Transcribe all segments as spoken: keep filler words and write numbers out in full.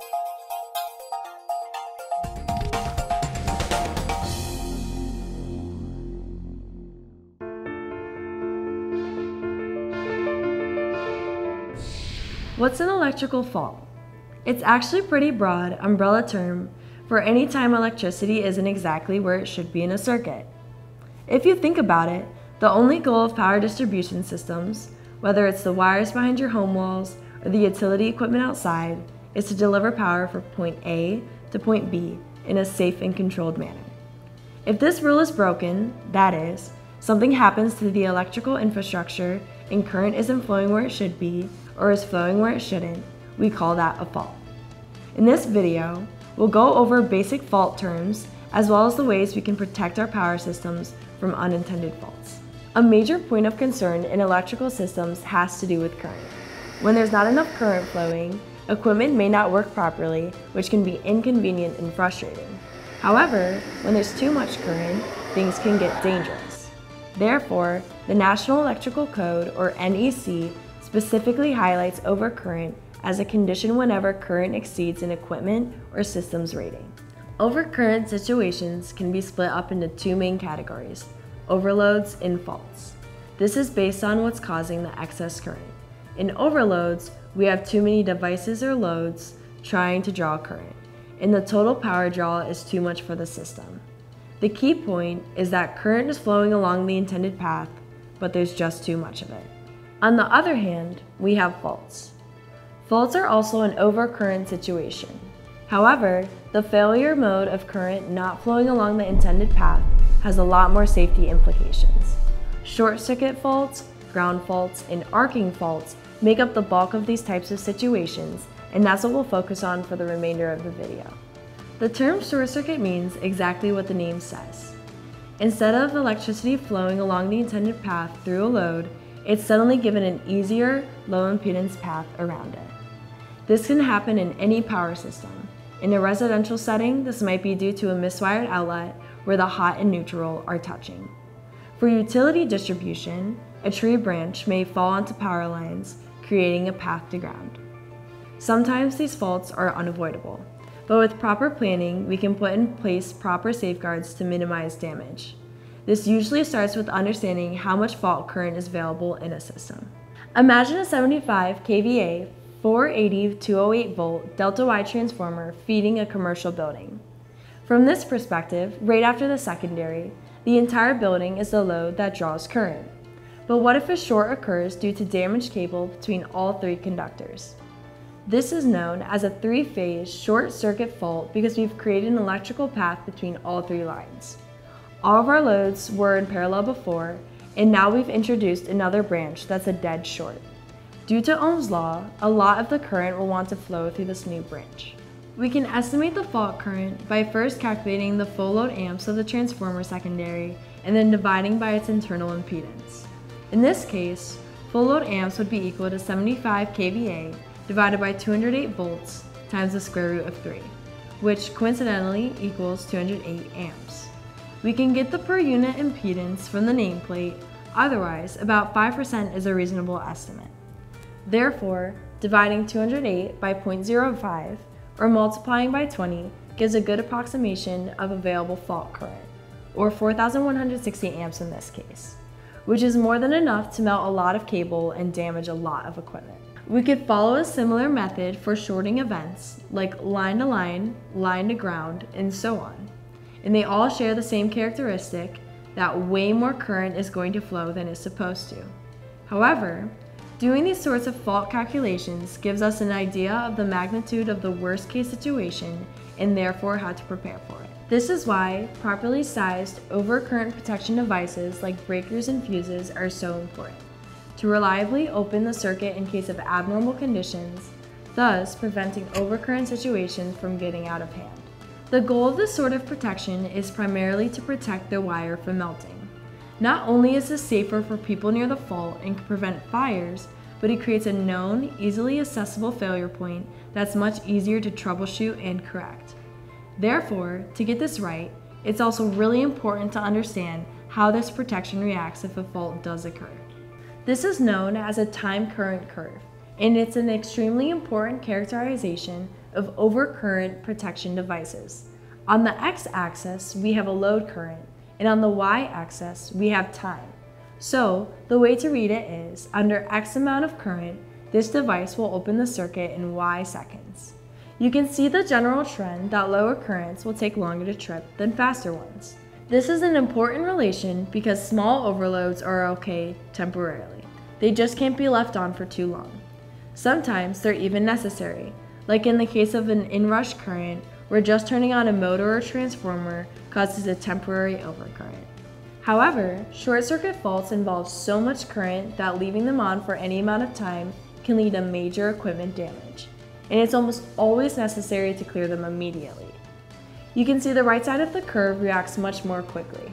What's an electrical fault? It's actually a pretty broad umbrella term for any time electricity isn't exactly where it should be in a circuit. If you think about it, the only goal of power distribution systems, whether it's the wires behind your home walls or the utility equipment outside, is to deliver power from point A to point B in a safe and controlled manner. If this rule is broken, that is, something happens to the electrical infrastructure and current isn't flowing where it should be or is flowing where it shouldn't, we call that a fault. In this video, we'll go over basic fault terms as well as the ways we can protect our power systems from unintended faults. A major point of concern in electrical systems has to do with current. When there's not enough current flowing, equipment may not work properly, which can be inconvenient and frustrating. However, when there's too much current, things can get dangerous. Therefore, the National Electrical Code, or N E C, specifically highlights overcurrent as a condition whenever current exceeds an equipment or system's rating. Overcurrent situations can be split up into two main categories: overloads and faults. This is based on what's causing the excess current. In overloads, we have too many devices or loads trying to draw current, and the total power draw is too much for the system. The key point is that current is flowing along the intended path, but there's just too much of it. On the other hand, we have faults. Faults are also an overcurrent situation. However, the failure mode of current not flowing along the intended path has a lot more safety implications. Short circuit faults, ground faults, and arcing faults make up the bulk of these types of situations, and that's what we'll focus on for the remainder of the video. The term short circuit means exactly what the name says. Instead of electricity flowing along the intended path through a load, it's suddenly given an easier, low impedance path around it. This can happen in any power system. In a residential setting, this might be due to a miswired outlet where the hot and neutral are touching. For utility distribution, a tree branch may fall onto power lines, creating a path to ground. Sometimes these faults are unavoidable, but with proper planning, we can put in place proper safeguards to minimize damage. This usually starts with understanding how much fault current is available in a system. Imagine a seventy-five k V A, four eighty to two oh eight volt delta Y transformer feeding a commercial building. From this perspective, right after the secondary, the entire building is the load that draws current. But what if a short occurs due to damaged cable between all three conductors? This is known as a three-phase short circuit fault because we've created an electrical path between all three lines. All of our loads were in parallel before, and now we've introduced another branch that's a dead short. Due to Ohm's law, a lot of the current will want to flow through this new branch. We can estimate the fault current by first calculating the full load amps of the transformer secondary and then dividing by its internal impedance. In this case, full load amps would be equal to seventy-five k V A divided by two hundred eight volts times the square root of three, which coincidentally equals two hundred eight amps. We can get the per unit impedance from the nameplate, otherwise about five percent is a reasonable estimate. Therefore, dividing two hundred eight by zero point zero five or multiplying by twenty gives a good approximation of available fault current, or four thousand one hundred sixty amps in this case, which is more than enough to melt a lot of cable and damage a lot of equipment. We could follow a similar method for shorting events, like line to line, line to ground, and so on. And they all share the same characteristic that way more current is going to flow than is supposed to. However, doing these sorts of fault calculations gives us an idea of the magnitude of the worst case situation and therefore how to prepare for it. This is why properly sized overcurrent protection devices like breakers and fuses are so important, to reliably open the circuit in case of abnormal conditions, thus preventing overcurrent situations from getting out of hand. The goal of this sort of protection is primarily to protect the wire from melting. Not only is this safer for people near the fault and can prevent fires, but it creates a known, easily accessible failure point that's much easier to troubleshoot and correct. Therefore, to get this right, it's also really important to understand how this protection reacts if a fault does occur. This is known as a time current curve, and it's an extremely important characterization of overcurrent protection devices. On the x-axis, we have a load current, and on the y-axis, we have time. So, the way to read it is, under X amount of current, this device will open the circuit in Y seconds. You can see the general trend that lower currents will take longer to trip than faster ones. This is an important relation because small overloads are okay temporarily. They just can't be left on for too long. Sometimes they're even necessary, like in the case of an inrush current where just turning on a motor or transformer causes a temporary overcurrent. However, short-circuit faults involve so much current that leaving them on for any amount of time can lead to major equipment damage, and it's almost always necessary to clear them immediately. You can see the right side of the curve reacts much more quickly.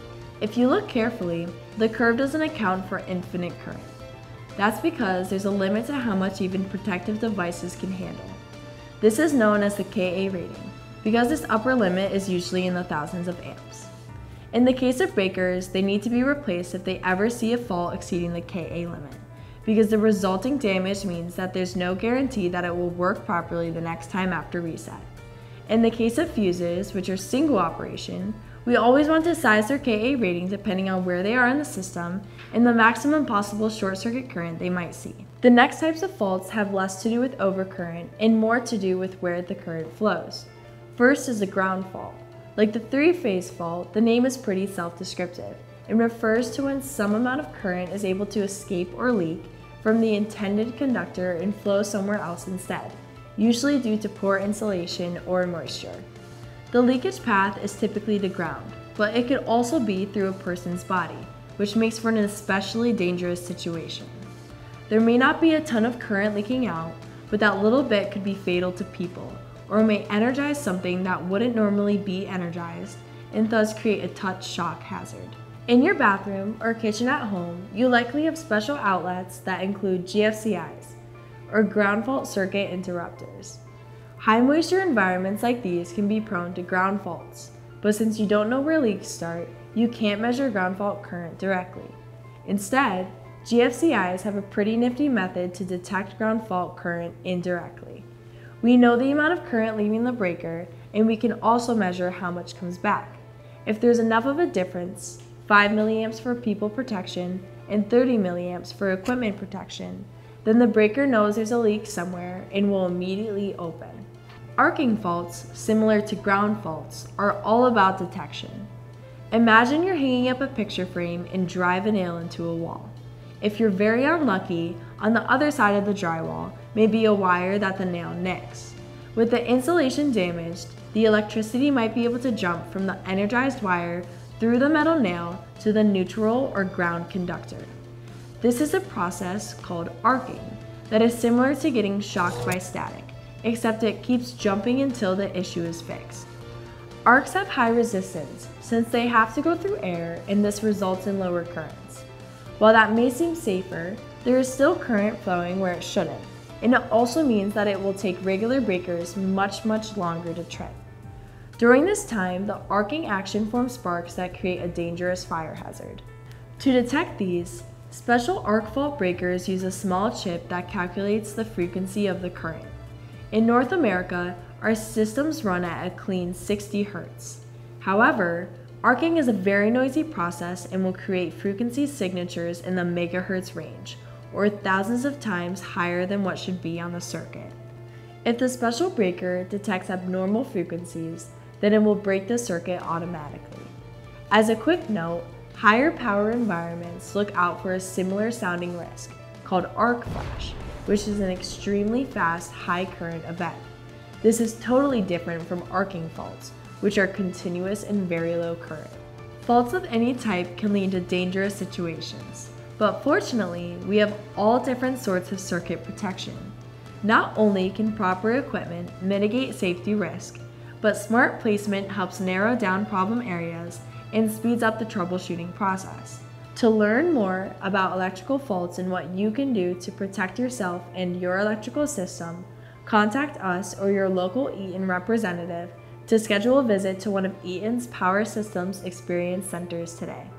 If you look carefully, the curve doesn't account for infinite current. That's because there's a limit to how much even protective devices can handle. This is known as the K A rating, because this upper limit is usually in the thousands of amps. In the case of breakers, they need to be replaced if they ever see a fault exceeding the K A limit, because the resulting damage means that there's no guarantee that it will work properly the next time after reset. In the case of fuses, which are single operation, we always want to size their K A rating depending on where they are in the system and the maximum possible short circuit current they might see. The next types of faults have less to do with overcurrent and more to do with where the current flows. First is the ground fault. Like the three-phase fault, the name is pretty self-descriptive and refers to when some amount of current is able to escape or leak from the intended conductor and flow somewhere else instead, usually due to poor insulation or moisture. The leakage path is typically to ground, but it could also be through a person's body, which makes for an especially dangerous situation. There may not be a ton of current leaking out, but that little bit could be fatal to people, or may energize something that wouldn't normally be energized and thus create a touch shock hazard. In your bathroom or kitchen at home, you likely have special outlets that include G F C Is, or ground fault circuit interrupters. High moisture environments like these can be prone to ground faults, but since you don't know where leaks start, you can't measure ground fault current directly. Instead, G F C Is have a pretty nifty method to detect ground fault current indirectly. We know the amount of current leaving the breaker, and we can also measure how much comes back. If there's enough of a difference, five milliamps for people protection and thirty milliamps for equipment protection, then the breaker knows there's a leak somewhere and will immediately open. Arcing faults, similar to ground faults, are all about detection. Imagine you're hanging up a picture frame and drive a nail into a wall. If you're very unlucky, on the other side of the drywall may be a wire that the nail nicks. With the insulation damaged, the electricity might be able to jump from the energized wire through the metal nail to the neutral or ground conductor. This is a process called arcing that is similar to getting shocked by static, except it keeps jumping until the issue is fixed. Arcs have high resistance since they have to go through air, and this results in lower currents. While that may seem safer, there is still current flowing where it shouldn't, and it also means that it will take regular breakers much, much longer to trip. During this time, the arcing action forms sparks that create a dangerous fire hazard. To detect these, special arc fault breakers use a small chip that calculates the frequency of the current. In North America, our systems run at a clean sixty hertz. However, arcing is a very noisy process and will create frequency signatures in the megahertz range, or thousands of times higher than what should be on the circuit. If the special breaker detects abnormal frequencies, then it will break the circuit automatically. As a quick note, higher power environments look out for a similar sounding risk, called arc flash, which is an extremely fast high current event. This is totally different from arcing faults, which are continuous and very low current. Faults of any type can lead to dangerous situations, but fortunately, we have all different sorts of circuit protection. Not only can proper equipment mitigate safety risk, but smart placement helps narrow down problem areas and speeds up the troubleshooting process. To learn more about electrical faults and what you can do to protect yourself and your electrical system, contact us or your local Eaton representative to schedule a visit to one of Eaton's Power Systems Experience Centers today.